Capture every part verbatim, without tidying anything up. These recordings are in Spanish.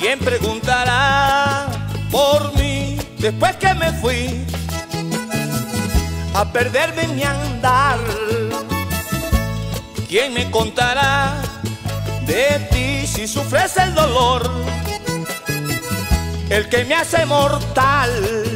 ¿Quién preguntará por mí después que me fui a perderme en mi andar? ¿Quién me contará de ti si sufres el dolor, el que me hace mortal?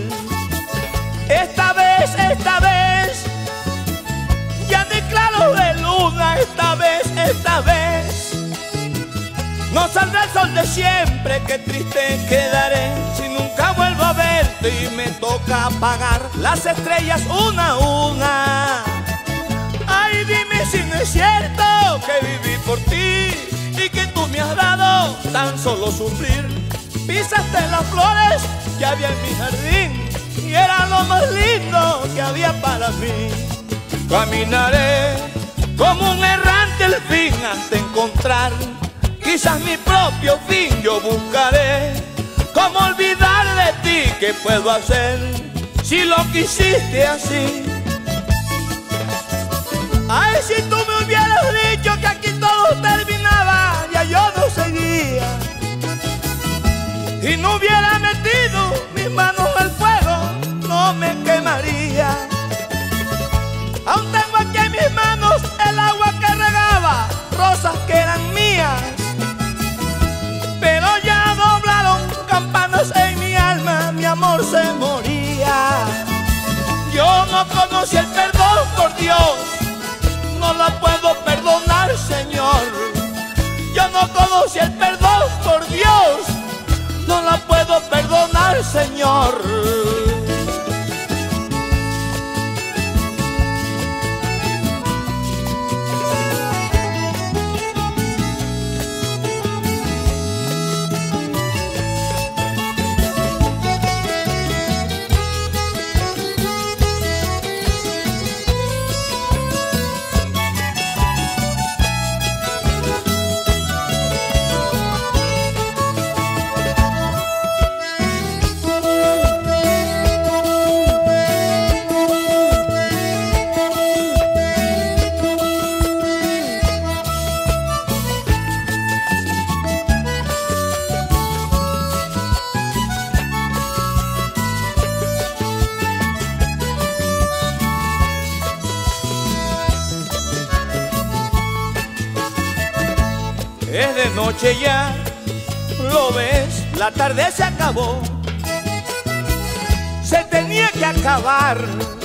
Esta vez, esta vez, ya ni claro de luna, esta vez, esta vez, no saldrá el sol de siempre, qué triste quedaré si nunca vuelvo a verte y me toca apagar las estrellas una a una. Ay, dime si no es cierto que viví por ti y que tú me has dado tan solo sufrir. Pisaste las flores que había en mi jardín y era lo más lindo que había para mí. Caminaré como un errante al fin hasta encontrar quizás mi propio fin. Yo buscaré cómo olvidar de ti, qué puedo hacer si lo quisiste así. Ay, si tú me hubieras dicho que aquí todo terminaba, ya yo no seguía y no hubiera metido mis manos al fuego, no me quemaría. Aún tengo aquí en mis manos el agua que regaba rosas que eran mías, pero ya doblaron campanas en mi alma, mi amor se moría. Yo no conocí el perdón, por Dios, no la puedo perdonar, Señor. Yo no conocí el perdón, por Dios, no la puedo perdonar, Señor. Es de noche ya, lo ves, la tarde se acabó, se tenía que acabar.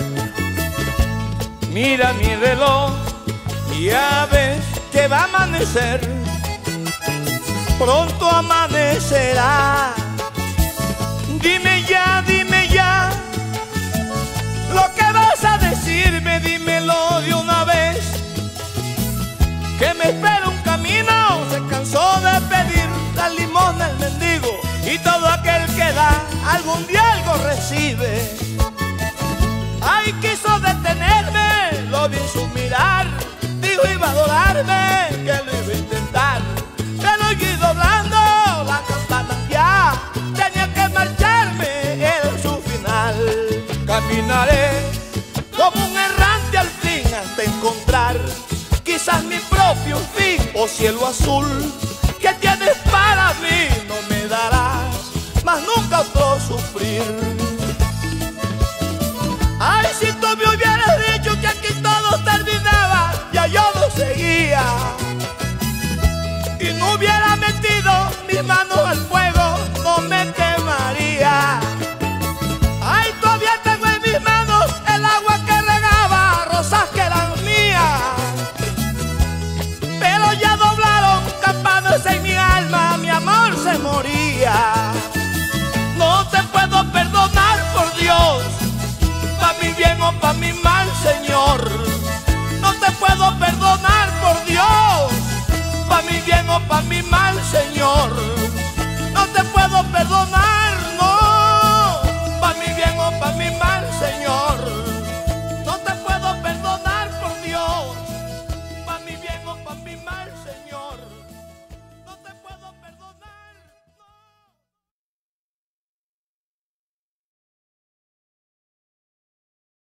Mira mi reloj, ya ves que va a amanecer, pronto amanecerá. Dime ya, dime ya, lo que vas a decirme, dímelo de una vez, que me espera un camino, se cansó de pedir la limosna el mendigo, y todo aquel que da algún día algo recibe. Ay, quiso detenerme, lo vi en su mirar, dijo iba a adorarme, que lo iba a intentar, pero yo iba doblando la campana ya, tenía que marcharme, era su final. Caminaré como un errante al fin hasta encontrar quizás mi propio fin, o cielo azul que tienes para mí, no me darás más nunca otro sufrir. Ay, si tú me hubieras dicho que aquí todo terminaba, ya yo no seguía y no hubiera metido mis manos al fuego, no me quemaría. Ay, todavía tengo en mis manos el agua que regaba rosas que eran mías, pero ya doblaron campanas en mi alma, mi amor se moría. No te puedo perdonar, por Dios, pa' mi bien o pa' mi mal, Señor. No te puedo perdonar, por Dios, pa' mi bien o pa' mi mal, Señor. No te puedo perdonar.